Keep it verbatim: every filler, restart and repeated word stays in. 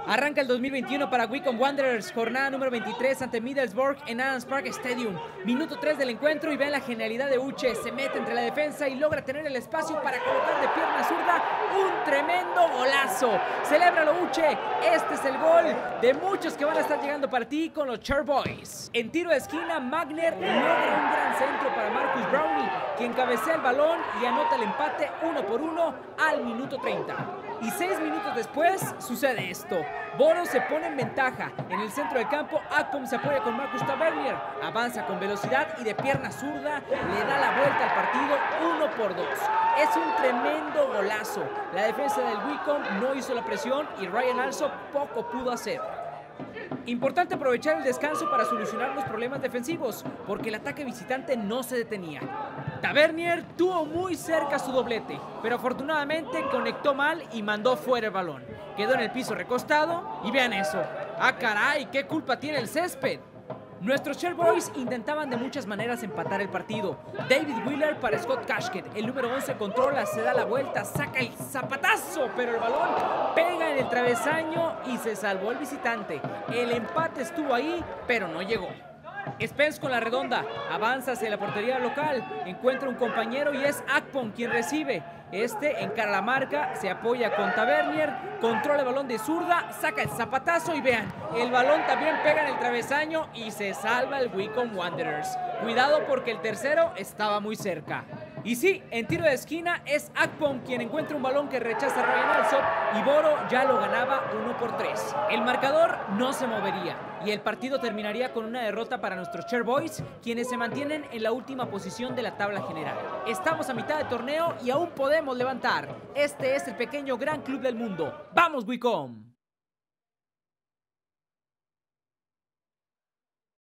Arranca el dos mil veintiuno para Wycombe Wanderers, jornada número veintitrés ante Middlesbrough en Adams Park Stadium. Minuto tres del encuentro y vean la genialidad de Uche. Se mete entre la defensa y logra tener el espacio para colocar de pierna zurda un tremendo golazo. Celébralo, Uche. Este es el gol de muchos que van a estar llegando para ti con los Chairboys. En tiro de esquina, Magner logra un gran centro para Marcus Brownie, quien cabecea el balón y anota el empate uno por uno al minuto treinta. Y seis minutos después sucede esto. Boro se pone en ventaja. En el centro del campo, Akpom se apoya con Marcus Tavernier. Avanza con velocidad y de pierna zurda le da la vuelta al partido uno por dos. Es un tremendo golazo. La defensa del Wycombe no hizo la presión y Ryan Alsop poco pudo hacer. Importante aprovechar el descanso para solucionar los problemas defensivos, porque el ataque visitante no se detenía. Tavernier tuvo muy cerca su doblete, pero afortunadamente conectó mal y mandó fuera el balón. Quedó en el piso recostado y vean eso. ¡Ah, caray! ¿Qué culpa tiene el césped? Nuestros Chairboys intentaban de muchas maneras empatar el partido. David Wheeler para Scott Cashket. El número once controla, se da la vuelta, saca el zapatazo, pero el balón pega en el travesaño y se salvó el visitante. El empate estuvo ahí, pero no llegó. Spence con la redonda, avanza hacia la portería local, encuentra un compañero y es Akpom quien recibe. Este encara la marca, se apoya con Tavernier, controla el balón de zurda, saca el zapatazo y vean, el balón también pega en el travesaño y se salva el Wycombe Wanderers. Cuidado porque el tercero estaba muy cerca. Y sí, en tiro de esquina es Akpom quien encuentra un balón que rechaza Ryan Alsop y Boro ya lo ganaba uno por tres. El marcador no se movería y el partido terminaría con una derrota para nuestros Chairboys, quienes se mantienen en la última posición de la tabla general. Estamos a mitad de torneo y aún podemos levantar. Este es el pequeño gran club del mundo. ¡Vamos, Wycombe!